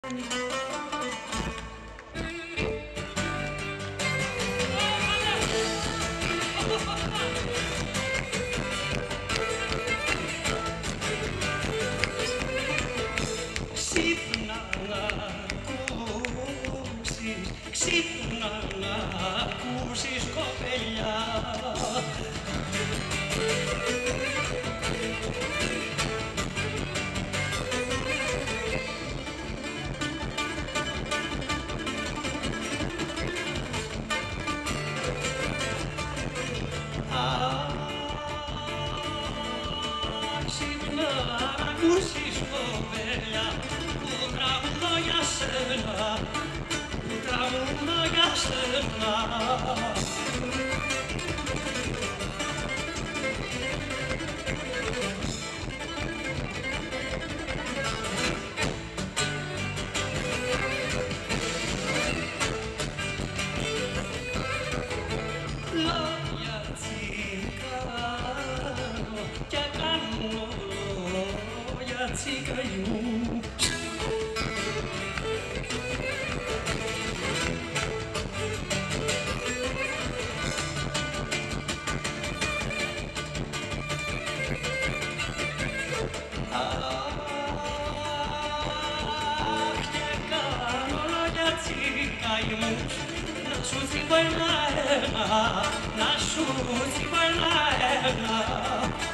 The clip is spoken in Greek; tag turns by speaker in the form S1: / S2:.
S1: Ξύπνα να ακούσεις κοπελιά. Ξύπνα να ακούσεις κοπελιά που τραγουδώ για σένα, που τραγουδώ για σένα. Λόγια τσικάνω και κάνω λόγια τσικανιούς. Να σου φύγω ένα-ένα, να σου φύγω ένα-ένα.